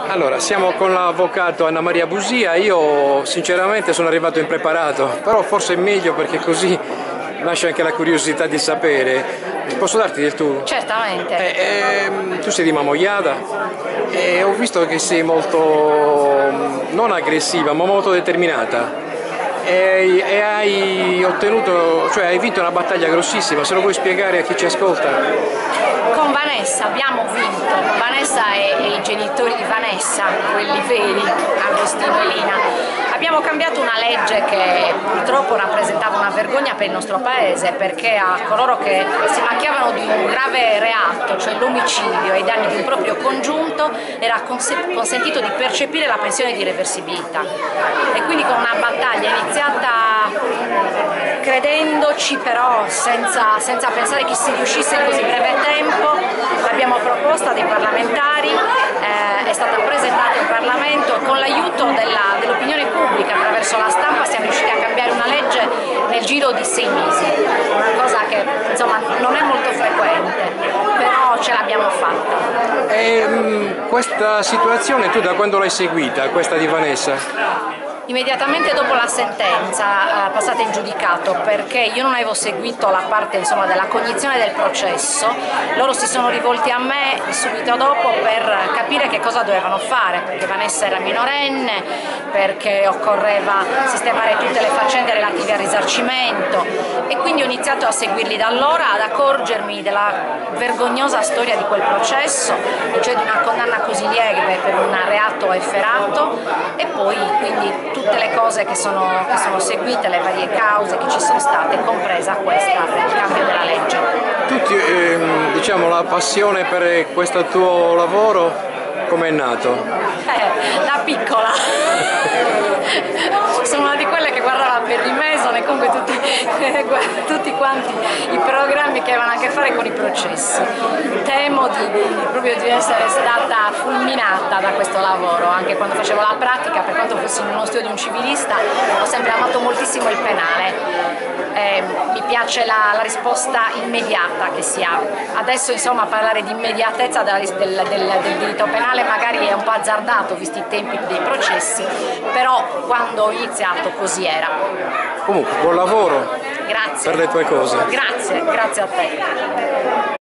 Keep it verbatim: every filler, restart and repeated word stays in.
Allora, siamo con l'avvocato Anna Maria Busia. Io sinceramente sono arrivato impreparato, però forse è meglio perché così nasce anche la curiosità di sapere. Posso darti del tu? Certamente. Eh, ehm, tu sei di Mamoiada e ho visto che sei molto, non aggressiva, ma molto determinata. E, e hai ottenuto, cioè hai vinto una battaglia grossissima, se lo vuoi spiegare a chi ci ascolta? Con Vanessa abbiamo vinto, Vanessa e, e i genitori di Vanessa, quelli veri, Agostino e Lina. Abbiamo cambiato una legge che purtroppo rappresentava una vergogna per il nostro paese, perché a coloro che si macchiavano di un grave reato, cioè l'omicidio e i danni di un proprio congiunto, era consentito di percepire la pensione di reversibilità. E quindi con una battaglia iniziata credendoci, però senza, senza pensare che si riuscisse in così breve tempo, l'abbiamo proposta dei parlamentari, eh, è stata presentata in Parlamento con l'aiuto dell'opinione pubblica attraverso la stampa. Siamo riusciti a cambiare una legge nel giro di sei mesi, una cosa che insomma non è molto frequente, però ce l'abbiamo fatta. E um, questa situazione tu da quando l'hai seguita, questa di Vanessa? Immediatamente dopo la sentenza eh, passata in giudicato, perché io non avevo seguito la parte insomma, della cognizione del processo, loro si sono rivolti a me subito dopo per capire che cosa dovevano fare, perché Vanessa era minorenne, perché occorreva sistemare tutte le faccende relative al risarcimento, e quindi ho iniziato a seguirli da allora, ad accorgermi della vergognosa storia di quel processo, cioè di una condanna così lieve per un reato efferato, e poi quindi tutte le cose che sono, che sono seguite, le varie cause che ci sono state, compresa questa per il cambio della legge. Tutti, ehm, diciamo, la passione per questo tuo lavoro come è nato? Eh, da piccola. Sono una di quelle che guardava Perry Mason e comunque tutti, tutti quanti i programmi che avevano a che fare con i processi. Temo di, proprio di essere stata fulminata da questo lavoro, anche quando facevo la pratica, per quanto fossi in uno studio di un civilista, ho sempre amato moltissimo il penale. Eh, mi piace la, la risposta immediata che si ha. Adesso insomma parlare di immediatezza del, del, del, del diritto penale magari è un po' azzardato visti i tempi dei processi, però quando ho iniziato così era. Comunque buon lavoro. Grazie. Per le tue cose. Grazie, grazie a te.